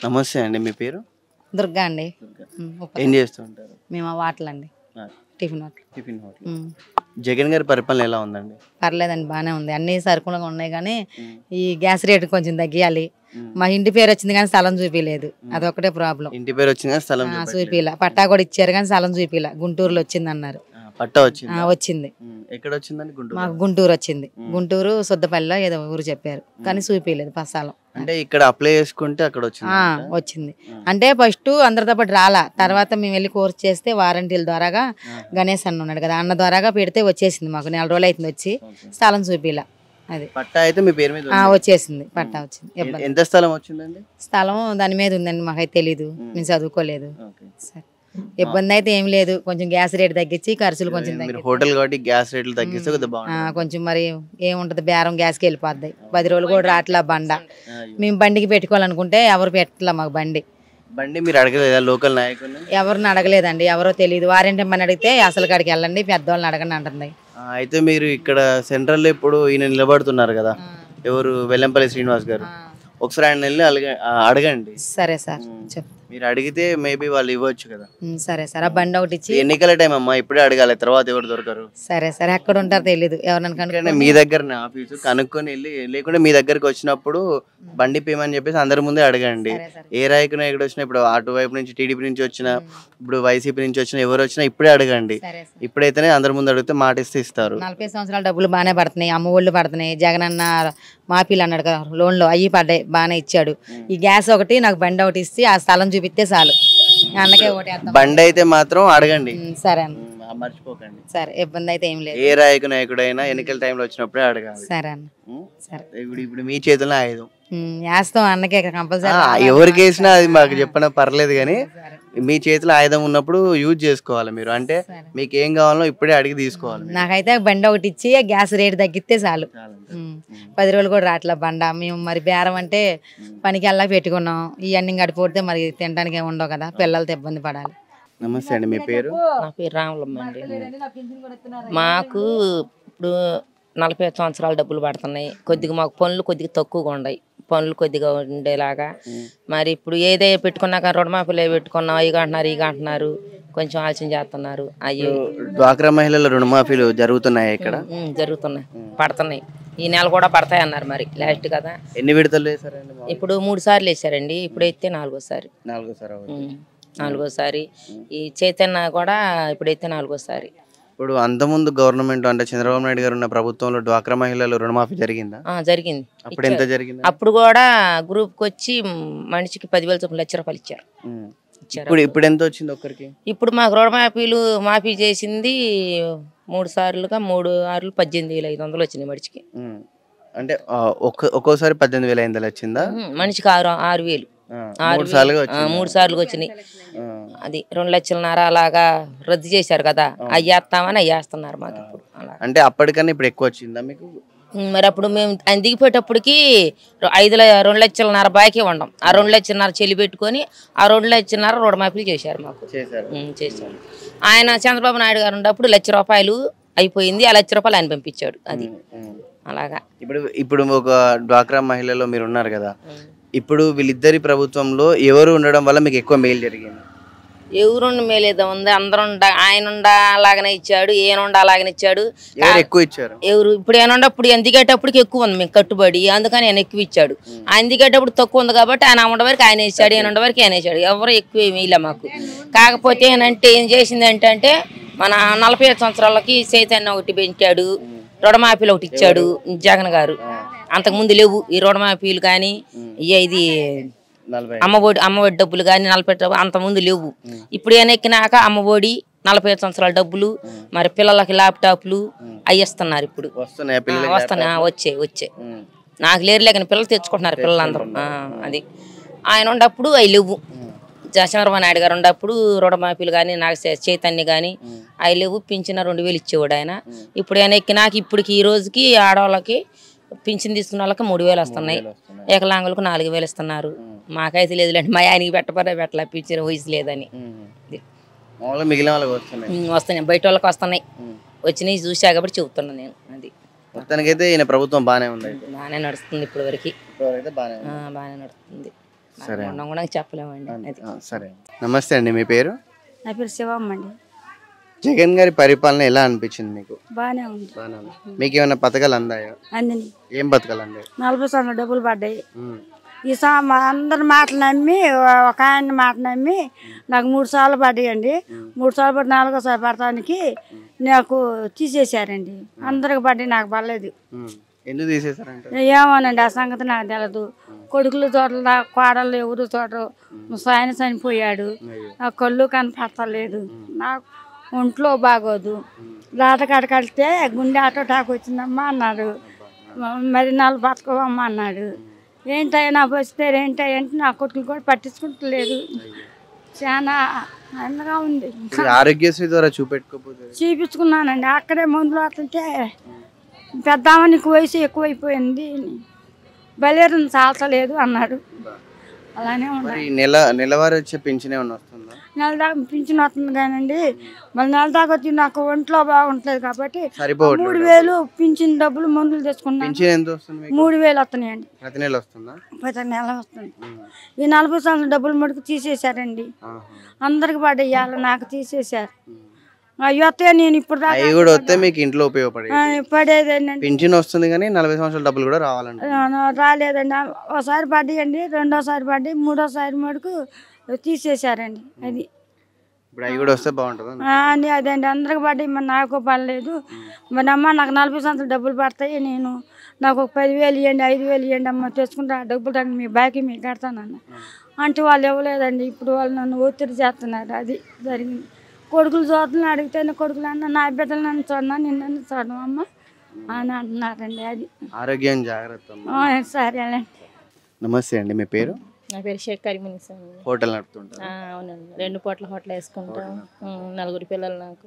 నమస్తే అండి. మీ పేరు? దుర్గా అండి. దుర్గా. ఉప్పల్. ఏం చేస్తుంటారు? మేము వాటలండి, ఆ, tiffin hotel. Tiffin hotel. Jagan గారి పరిపాలన ఎలా ఉందండి? పర్లేదండి, బాగానే ఉంది. అన్ని సరుకులుగా ఉన్నాయి కానీ ఉమ్, ఈ గ్యాస్ రేటు కొంచెం తగ్గియాలి. ఉమ్. మా ఇంటి పేరు వచ్చింది కానీ స్థలం చూపించలేదు, అదొకటే ప్రాబ్లం. ఇంటి పేరు వచ్చింది కానీ స్థలం చూపెట్టలేదు. చూపిలా. పట్టా కూడా ఇచ్చారు కానీ స్థలం చూపిలా. గుంటూరులో వచ్చింది అన్నారు. పట్టా వచ్చింది. వచ్చింది. ఎక్కడ వచ్చిందండి? గుంటూరు. మాకు గుంటూరు వచ్చింది. గుంటూరు సొద్దపల్లిలో ఏదో ఊరు చెప్పారు కానీ చూపించలేదు స్థలం. అంటే ఇక్కడ అప్లై చేసుకుంటే అక్కడ వచ్చింది. వచ్చింది అంటే ఫస్ట్ అందరితో పాటు రాలా. తర్వాత మేము వెళ్ళి కోర్స్ చేస్తే వారంటీల ద్వారాగా గణేష్ అన్న ఉన్నాడు కదా, అన్న ద్వారాగా పెడితే వచ్చేసింది. మాకు 4 రోజులు అవుతుంది వచ్చి. స్థలం చూపిలా. అది పట్టా అయితే మీ పేరు మీద వచ్చేసింది. పట్టా వచ్చింది. ఎంత స్థలం వచ్చిందండి? స్థలం దాని మీద ఉందండి, మాకైతే తెలీదు, మేము చదువుకోలేదు. ఓకే. సరే, ఇబ్బంది అయితే ఏం లేదు. కొంచెం గ్యాస్ రేట్ తగ్గించి ఖర్చులు కొంచెం మీరు హోటల్ కాబట్టి గ్యాస్ రేట్లు తగ్గిస్తే కొద్దిగా బాగుంటుంది. కొంచెం మరి ఏముంటది, బేరం గ్యాస్కి వెళ్ళిపోద్ది. 10 రోజులు కూడా రాట్లా బండ. మేము బండికి పెట్టుకోవాలనుకుంటే ఎవరు పెట్టలే మాకు బండి. మీరు అడగలేదా లోకల్ నాయకుల్ని? ఎవరిని అడగలేదండి, ఎవరో తెలియదు. వారంటీ మన అడిగితే అసలు కాడికి వెళ్ళండి, పెద్దవాళ్ళని అడగండి అంటుంది. అయితే మీరు ఇక్కడ సెంట్రల్ లో ఇప్పుడు ఈయన నిలబడుతున్నారు కదా, ఎవరు, వెల్లంపల్లి శ్రీనివాస్ గారు. ఒకసారి ఆయన వెళ్ళి అడగండి. సరే సార్, చెప్పు. మీరు అడిగితే మేబీ వాళ్ళు ఇవ్వచ్చు కదా. సరే సార్, ఆ బండి ఒకటి ఇచ్చి. ఎన్నికల టైం అమ్మా, ఇప్పుడే అడగాలి, తర్వాత ఎవరు దొరకరు. సరే సరే, ఎక్కడ ఉంటారో తెలీదు, ఎవరిని కనుక్కొని మీ దగ్గరనే ఆఫీసు కనుక్కొని వెళ్ళి, లేకుంటే మీ దగ్గరికి వచ్చినప్పుడు బండి పేమని చెప్పేసి అందరి ముందే అడగండి. ఏ రాయకు నాయకుడు వచ్చినా, ఇప్పుడు అటువైపు నుంచి టీడీపీ నుంచి వచ్చినా, ఇప్పుడు వైసీపీ నుంచి వచ్చినా, ఎవరు వచ్చినా ఇప్పుడే అడగండి. ఇప్పుడైతేనే అందరి ముందు అడిగితే మాట ఇస్తే ఇస్తారు. 40 సంవత్సరాల డబ్బులు బాగానే పడుతున్నాయి, అమ్మ ఒళ్ళు పడుతున్నాయి. జగన్ అన్న మాపిల్ అన్నాడు కదా, లోన్లో అయ్యి పడ్డాయి, బాగానే ఇచ్చాడు. ఈ గ్యాస్ ఒకటి, నాకు బండి ఒకటి ఇస్తే ఆ స్థలం చూపిస్తే చాలు. అన్నకే ఒకటి బండి అయితే మాత్రం అడగండి. సరే అన్న, మర్చిపోకండి. సరే, ఇబ్బంది అయితే ఏం లేదు. ఏ రాయకు నాయకుడైనా ఎన్నికల టైంలో వచ్చినప్పుడే అడగాలి. సరే అన్న, సరే. ఇప్పుడు మీ చేతుల్లో ఆయుధం వేస్తాం అన్నకే కంపల్సరీ. ఎవరికి వేసినా అది మాకు చెప్పినా పర్లేదు, కానీ మీ చేతిలో ఆయుధం ఉన్నప్పుడు యూజ్ చేసుకోవాలి మీరు. అంటే మీకు ఏం కావాలో ఇప్పుడే అడిగి తీసుకోవాలి. నాకైతే బండి ఒకటి ఇచ్చి గ్యాస్ రేట్ తగ్గిస్తే చాలు. 10 రోజులు కూడా రాట్లా బండ. మేము మరి బేరం అంటే పనికి వెళ్ళా పెట్టుకున్నాం. ఇవన్నీ గడిపోతే మరి తినడానికి ఏమి ఉండవు కదా, పిల్లలతో ఇబ్బంది పడాలి. నమస్తే అండి. మీ పేరు? నా పేరు రాములమ్మ అండి. మాకు ఇప్పుడు 45 సంవత్సరాల డబ్బులు పడుతున్నాయి. కొద్దిగా మాకు పనులు కొద్దిగా తక్కువగా ఉన్నాయి, పనులు కొద్దిగా ఉండేలాగా. మరి ఇప్పుడు ఏదే పెట్టుకున్నాక రుణమాఫీలు పెట్టుకున్నాం, ఇక అంటున్నారు ఇక అంటున్నారు, కొంచెం ఆలోచన చేస్తున్నారు. అయ్యో, డ్వాక్రా మహిళల రుణమాఫీలు జరుగుతున్నాయి ఇక్కడ? జరుగుతున్నాయి, పడుతున్నాయి. ఈ నెల కూడా పడతాయి అన్నారు, మరి లాస్ట్ కదా. ఎన్ని విడతలు వేసారండి? ఇప్పుడు 3 సార్లు వేసారండి, ఇప్పుడైతే 4వసారి. 4వసారి. ఈ చైతన్య కూడా ఇప్పుడైతే 4వసారి. ఇప్పుడు అంతకుముందు గవర్నమెంట్ అంటే చంద్రబాబు నాయుడు గారు ఉన్న ప్రభుత్వంలో డ్వాక్రా మహిళలు రుణమాఫీ జరిగిందా? జరిగింది. అప్పుడు ఎంత జరిగింది? అప్పుడు కూడా గ్రూప్కి వచ్చి మనిషికి 10,000 చొప్పున ₹1,00,000 ఇచ్చారు. ఇప్పుడు ఎంత వచ్చింది ఒక్కరికి? ఇప్పుడు మాకు రుణమాఫీలు మాఫీ చేసింది 3 సార్లుగా 3 ఆరులు 18,500 వచ్చినాయి మనిషికి. అంటే ఒక్కోసారి 18,500 వచ్చిందా? మనిషికి 6,000. 3 సార్లుగా వచ్చినాయి. అది 2,00,000 అలాగా రద్దు చేశారు కదా, అయ్యేస్తామని అయ్యేస్తున్నారు మాకు ఇప్పుడు. అంటే అప్పటికన్నా ఇప్పుడు ఎక్కువ వచ్చిందా మీకు? మరి అప్పుడు మేము ఆయన దిగిపోయేటప్పటికి 2,00,000 బాకీ ఉండం. ఆ 2,00,000 చెల్లి పెట్టుకొని ఆ 2,00,000 రుణమాఫీలు చేశారు మాకు. చేశారు. ఆయన చంద్రబాబు నాయుడు గారు ఉన్నప్పుడు ₹1,00,000 అయిపోయింది, ఆ ₹1,00,000 ఆయన పంపించాడు. అది అలాగా. ఇప్పుడు ఒక డ్వాక్రా మహిళలో మీరు ఉన్నారు కదా, ఇప్పుడు వీళ్ళిద్దరి ప్రభుత్వంలో ఎవరు ఉండడం వల్ల మీకు ఎక్కువ మేలు జరిగింది? ఎవరుండి మేలేదా ఉంది, అందరూ ఆయన అలాగనే ఇచ్చాడు, ఏనుండ అలాగనే ఇచ్చాడు. ఎక్కువ ఇచ్చారు ఎవరు? ఇప్పుడు ఏనుండప్పుడు ఆయన దిగేటప్పటికి ఎక్కువ ఉంది మేము కట్టుబడి, అందుకని ఆయన ఎక్కువ ఇచ్చాడు. ఆయన దిగేటప్పుడు తక్కువ ఉంది కాబట్టి ఆయన ఉండే వరకు ఆయన ఇచ్చాడు, ఏనుండ వరకు ఆయన ఇచ్చాడు. ఎవరు ఎక్కువ ఏమి ఇలా మాకు. కాకపోతే ఏనంటే ఏం చేసింది ఏంటంటే, మన 45 సంవత్సరాలకి చైతన్య ఒకటి పెంచాడు, రుణమాఫీలు ఒకటి ఇచ్చాడు జగన్ గారు. అంతకుముందు లేవు ఈ రుణమాఫీలు కానీ, ఇది అమ్మఒడి డబ్బులు కానీ 40 అంతకుముందు లేవు. ఇప్పుడు ఎక్కినాక అమ్మఒడి 45 సంవత్సరాల డబ్బులు, మరి పిల్లలకి ల్యాప్టాప్లు అవి ఇస్తున్నారు. ఇప్పుడు వస్తున్నాయి, వచ్చే నాకు లేరు లేకని పిల్లలు తెచ్చుకుంటున్నారు పిల్లలందరూ. అది ఆయన ఉన్నప్పుడు అవి లేవు. చంద్రబాబు నాయుడు గారు ఉన్నప్పుడు రుణమాఫీలు కానీ, నాకు చైతన్య కానీ అవి లేవు. పింఛన 2,000 ఇచ్చేవాడు ఆయన. ఇప్పుడు ఎక్కినాక ఇప్పటికి ఈ రోజుకి ఆడవాళ్ళకి పింఛన్ తీసుకున్న వాళ్ళకి 3,000 వస్తున్నాయి, ఏకలాంగులకు 4,000 ఇస్తున్నారు. మాకైతే లేదులేండి, మా ఆయనకి పెట్టలే, పింఛన్ వయసు లేదని. వస్తున్నాయి, బయట వాళ్ళకి వస్తున్నాయి, వచ్చినాయి చూసా కాబట్టి చెబుతున్నాను నేను. అది మొత్తానికైతే ఈయన ప్రభుత్వం బాగానే ఉంది, బాగానే నడుస్తుంది. ఇప్పటి వరకు బాగానే నడుస్తుంది. సరే కూడా చెప్పలేమండి అది. సరే. నమస్తే అండి, మీ పేరు? నా పేరు శివమ్మ అండి. జగన్ గారి పరిపాలన ఎలా అనిపించింది మీకు? బాగానే ఉంది. మీకు ఏమైనా పథకాలు అందాయా? అందని ఏం పథకాలు అందాయి? 40 సంవత్సరాలు డబ్బులు పడ్డాయి. ఈ అందరి మాటలు నమ్మి ఒక ఆయన మాట నమ్మి నాకు 3 సార్లు పడ్డాయండి. 3 సార్లు పడి 4వ సారి పడటానికి నాకు తీసేశారండి. అందరికి పడ్డాయి, నాకు పడలేదు. ఎందుకు తీసేశారంటే? ఏమోనండి, ఆ సంగతి నాకు తెలియదు. కొడుకులు చూడలే, కోడళ్ళు ఎవరు చూడరు. ఆయన చనిపోయాడు, నా కళ్ళు కనపడతలేదు, నాకు ఒంట్లో బాగోదు. లాటకాడ కలిస్తే గుండె అటాక్ వచ్చిందమ్మా అన్నాడు. మరి 4 బతకవమ్మ అన్నాడు. ఏంటయ్యా నా వస్తే ఏంటంటే నా కొడుకులు కూడా పట్టించుకుంటలేదు. చాలా అందంగా ఉంది. ఆరోగ్యశ్రీ ద్వారా చూపించుకున్నానండి. అక్కడే మందులు అట్లంటే పెద్దామ నీకు వయసు ఎక్కువైపోయింది, బలేరుని చాల్చలేదు అన్నాడు. అలానే ఉన్నాయి. నెలవారీ వచ్చే పింఛన్ ఏమన్నా వస్తుందా? నెల దాకా పింఛన్ వస్తుంది కానండి, మళ్ళీ నెల దాకా వచ్చి నాకు ఒంట్లో బాగుంటలేదు కాబట్టి 3000 పింఛన్ డబ్బులు మందులు తెచ్చుకున్నాను. 3000 వస్తున్నాయండి. ప్రతి నెల వస్తుందా? ప్రతి నెల వస్తుంది. ఈ 40 సంవత్సరాల డబ్బులు మటుకు తీసేశారండి. అందరికి పడేయాలి, నాకు తీసేశారు. అయ్యో నేను ఇప్పుడు మీకు ఇంట్లో ఉపయోగపడేది పడేదండి. పింఛన్ వస్తుంది కానీ 40 సంవత్సరాల డబ్బులు కూడా రావాలండి. రాలేదండి. ఒకసారి పడ్డాయండి, 2వసారి పడ్డాయి, 3వసారి మటుకు తీసేశారండి. అది ఇప్పుడు అవి కూడా వస్తే బాగుంటుంది అండి. అదండి, అందరికి పడ్డాయి, మరి నాకు పడలేదు. మరి అమ్మ నాకు 40 సంవత్సరాలు డబ్బులు పడతాయి, నాకు ఒక 10,000 ఇవ్వండి, 5,000 ఇవ్వండి అమ్మ, తెచ్చుకుంటే ఆ డబ్బులు తగ్గ మీ బాకీ మీకు కడతానన్న అంటే వాళ్ళు ఇవ్వలేదండి. ఇప్పుడు వాళ్ళు నన్ను ఒత్తిడి చేస్తున్నారు. అది జరిగింది. కొడుకులు చూడని అడిగితే కొడుకులు అన్న నా బిడ్డలు నన్ను చూడనా, నిన్ను చూడడం అమ్మ అని అంటున్నారండి. అది ఆరోగ్యం జాగ్రత్త. సరేనండి. నమస్తే అండి, మీ పేరు? నా పేరు షేక్ కరీమునిసా. హోటల్ నడుపుతుంటారు? అవునండి, 2 పూట్ల హోటల్ వేసుకుంటాం. 4 పిల్లలు నాకు.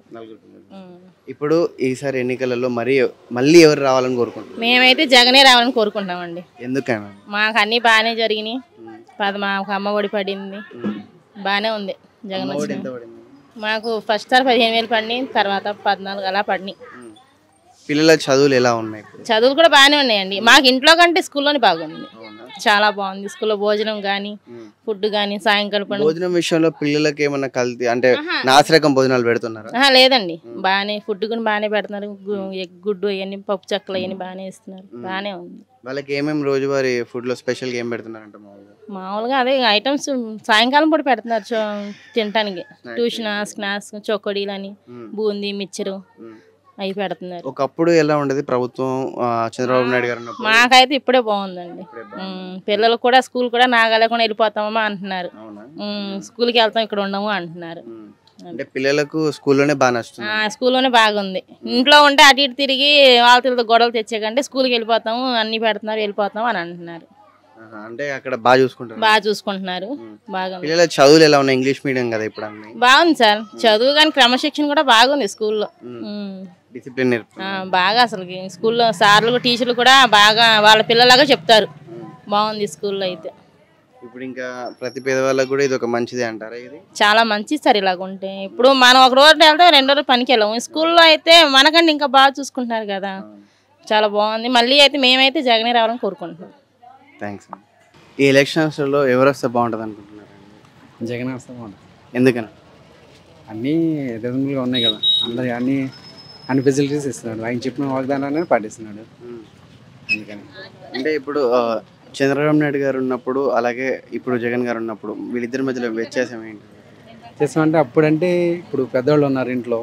ఇప్పుడు ఈసారి ఎన్నికలలో మళ్ళీ ఎవరు రావాలని కోరుకుంటున్నాం? మేమైతే జగనే రావాలని కోరుకుంటున్నామండి. ఎందుకని? మాకు అన్ని బాగానే జరిగినాయి. మాకు అమ్మ ఒడి పడింది, బాగానే ఉంది. జగన్ వచ్చిన మాకు ఫస్ట్ సార్ 15,000 పడినాయి, తర్వాత 14 అలా పడినాయి. పిల్లల చదువులు ఎలా ఉన్నాయి? చదువులు కూడా బాగానే ఉన్నాయండి. మాకు ఇంట్లో కంటే స్కూల్లోనే బాగుంది, చాలా బాగుంది. స్కూల్లో భోజనం కానీ, ఫుడ్ కానీ, సాయంకాలం భోజనం విషయంలో పిల్లలకి ఏమన్నా కల్తీ అంటే నాసిరకం భోజనాలు పెడుతున్నారా? లేదండి, బాగానే ఫుడ్ కూడా బాగానే పెడుతున్నారు. గుడ్డు అవన్నీ, పప్పు చెక్కలు అవన్నీ బాగానే ఇస్తున్నారు, బాగానే ఉంది. వాళ్ళకి ఏమేమి రోజువారీ ఫుడ్ లో స్పెషల్ గా ఏం పెడుతున్నారంట? మామూలుగా అదే ఐటమ్స్ సాయంకాలం పూట పెడుతున్నారు తినడానికి. ట్యూషన్, స్నాక్స్, చొక్కడీలు అని, బూందీ, మిక్చరు అవి పెడుతున్నారు. ఒకప్పుడు ఎలా ఉండేది ప్రభుత్వం చంద్రబాబు నాయుడు గారు? మాకైతే ఇప్పుడే బాగుందండి. పిల్లలు కూడా స్కూల్ కూడా నాగలేకుండా వెళ్ళిపోతామా అంటున్నారు. స్కూల్కి వెళ్తాం, ఇక్కడ ఉండము అంటున్నారు. అంటే పిల్లలకు స్కూల్లోనే బాగా నచ్చుతుంది? స్కూల్లోనే బాగుంది. ఇంట్లో ఉంటే అటు ఇటు తిరిగి వాళ్ళతో గొడవలు తెచ్చేకంటే స్కూల్కి వెళ్ళిపోతాము, అన్ని పెడుతున్నారు, వెళ్ళిపోతాం అని అంటున్నారు. అంటే అక్కడ బాగా చూసుకుంటున్నారు. బాగా పిల్లల చదువులు ఎలా ఉన్నాయి? ఇంగ్లీష్ మీడియం కదా ఇప్పుడు? బాగుంది సార్ చదువు, కానీ క్రమశిక్షణ కూడా బాగుంది స్కూల్లో. డిసిప్లిన్ బాగా అసలు స్కూల్లో సార్లు టీచర్లు కూడా బాగా వాళ్ళ పిల్లలాగా చెప్తారు. బాగుంది స్కూల్లో అయితే. ఇప్పుడు ఇంకా ప్రతి పేదవాళ్ళకి కూడా ఇది ఒక మంచిదే అంటారా? ఇది చాలా మంచిది సార్ ఇలాగ ఉంటే. ఇప్పుడు మనం ఒక రోజు వెళ్తే 2 రోజులు పనికి వెళ్ళాము, స్కూల్లో అయితే మనకంటే ఇంకా బాగా చూసుకుంటున్నారు కదా, చాలా బాగుంది. మళ్ళీ అయితే మేమైతే జగనే రావాలని కోరుకుంటున్నాం. థ్యాంక్స్. ఈ ఎలక్షన్స్లో ఎవరు వస్తే బాగుంటుంది అనుకుంటున్నారు? జగన్ వస్తే బాగుంటుంది. ఎందుకని? అన్నీ రీజనబుల్గా ఉన్నాయి కదా, అందరి అన్ని ఫెసిలిటీస్ ఇస్తున్నాడు. ఆయన చెప్పిన వాగ్దానాన్ని పాటిస్తున్నాడు. అందుకని అంటే ఇప్పుడు చంద్రబాబు నాయుడు గారు ఉన్నప్పుడు అలాగే ఇప్పుడు జగన్ గారు ఉన్నప్పుడు వీళ్ళిద్దరి మధ్యలో వ్యత్యాసం ఏంటి? వ్యత్యాసం అంటే అప్పుడంటే ఇప్పుడు పెద్దవాళ్ళు ఉన్నారు ఇంట్లో,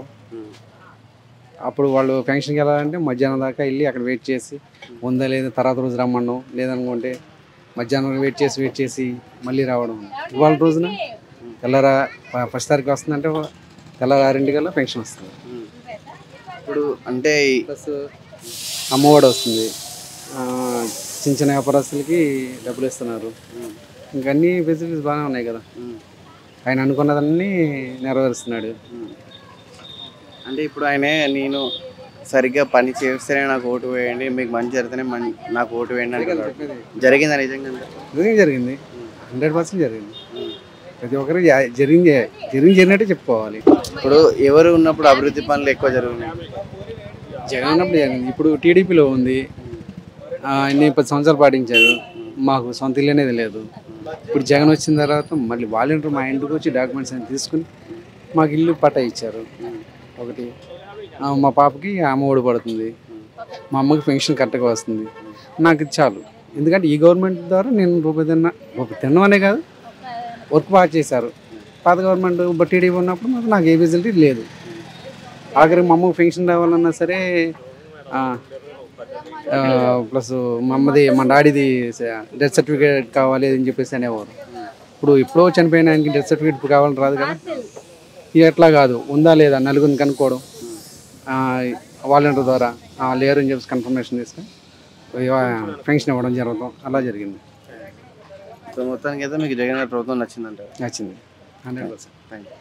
అప్పుడు వాళ్ళు ఫంక్షన్కి వెళ్ళాలంటే మధ్యాహ్నం దాకా వెళ్ళి అక్కడ వెయిట్ చేసి ఉందా లేదా తర్వాత రోజు రమ్మడం, లేదనుకుంటే మధ్యాహ్నం వెయిట్ చేసి మళ్ళీ రావడం. ఇవాళ రోజున తెల్లారా ఫస్ట్ తారీఖు వస్తుందంటే తెల్లారా 6 ఫంక్షన్ వస్తుంది. ఇప్పుడు అంటే ప్లస్ అమ్మఒడి వస్తుంది, చిన్న చిన్న వ్యాపారస్తులకి డబ్బులు ఇస్తున్నారు. ఇంకా అన్ని ఫెసిలిటీస్ బాగానే ఉన్నాయి కదా, ఆయన అనుకున్నదన్నీ నెరవేరుస్తున్నాడు. అంటే ఇప్పుడు ఆయనే నేను సరిగ్గా పని చేస్తేనే నాకు ఓటు వేయండి, మీకు మంచి జరిగితేనే నాకు ఓటు వేయండి అని జరిగిందా? నిజంగా జరిగింది, 100% జరిగింది. ప్రతి ఒక్కరు జరిగినట్టే చెప్పుకోవాలి. ఇప్పుడు ఎవరు ఉన్నప్పుడు అభివృద్ధి పనులు ఎక్కువ జరుగుతున్నాయి? జగన్ ఉన్నప్పుడు జరిగింది. ఇప్పుడు టీడీపీలో ఉంది, 10 సంవత్సరాలు పాటించారు, మాకు సొంత ఇల్లు అనేది లేదు. ఇప్పుడు జగన్ వచ్చిన తర్వాత మళ్ళీ వాలంటీర్ మా ఇంటికి వచ్చి డాక్యుమెంట్స్ అన్ని తీసుకుని మాకు ఇల్లు పట్టా ఇచ్చారు. ఒకటి మా పాపకి అమ్మ ఒడి పడుతుంది, మా అమ్మకి పెన్షన్ కరెక్ట్గా వస్తుంది. నాకు ఇది చాలు. ఎందుకంటే ఈ గవర్నమెంట్ ద్వారా నేను రూపాయి తినడం అనే కాదు, వర్క్ బాగా చేశారు. పాత గవర్నమెంట్ టీడీపీ ఉన్నప్పుడు నాకు ఏ ఫెసిలిటీ లేదు. ఆఖరికి మా అమ్మకి పెన్షన్ రావాలన్నా సరే ప్లస్ మా డాడీది డెత్ సర్టిఫికేట్ కావాలి అని చెప్పేసి అనేవారు. ఇప్పుడు ఎప్పుడో చనిపోయిన ఆయనకి డెత్ సర్టిఫికేట్ ఇప్పుడు కావాలని రాదు కదా. ఇక ఎట్లా కాదు, ఉందా లేదా నలుగురిని కనుక్కోవడం వాలంటీర్ ద్వారా లేరు అని చెప్పేసి కన్ఫర్మేషన్ తీసుకొని పెన్షన్ ఇవ్వడం జరుగుతాం. అలా జరిగింది. సో మొత్తానికి అయితే మీకు జగన్ గారి ప్రభుత్వం నచ్చిందంటారు? నచ్చింది 100%. Thank you.